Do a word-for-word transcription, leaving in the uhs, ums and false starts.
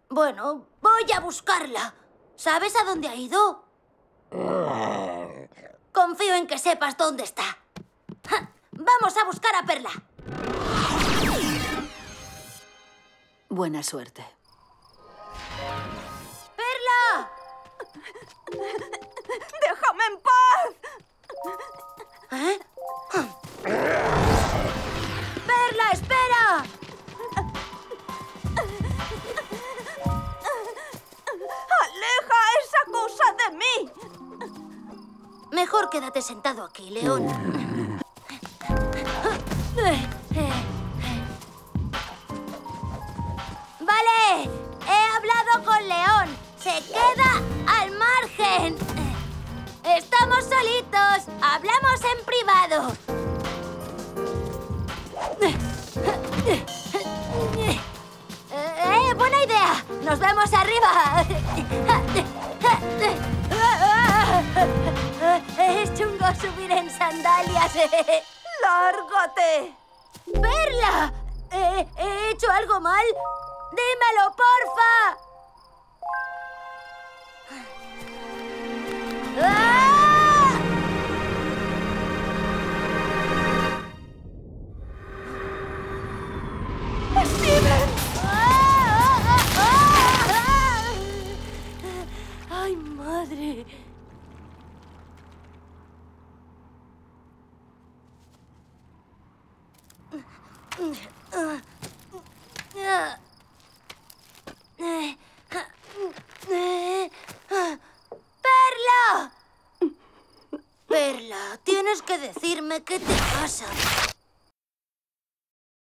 Bueno, voy a buscarla. ¿Sabes a dónde ha ido? Confío en que sepas dónde está. ¡Ja! ¡Vamos a buscar a Perla! Buena suerte. ¡Perla! ¡Déjame en paz! ¿Eh? ¡Perla, espera! ¡Aleja esa cosa de mí! Mejor quédate sentado aquí, León. Vale, he hablado con León. Se queda al margen. Estamos solitos. Hablamos en privado. Eh, buena idea. Nos vemos arriba. Es chungo subir en sandalias. ¡Lárgate! ¡Perla! ¿He, he hecho algo mal? ¡Dímelo, porfa! ¡Ah! ¡Steven! ¡Ah! ¡Ah! ¡Ah! ¡Ay, madre! ¡Perla! Perla, tienes que decirme qué te pasa.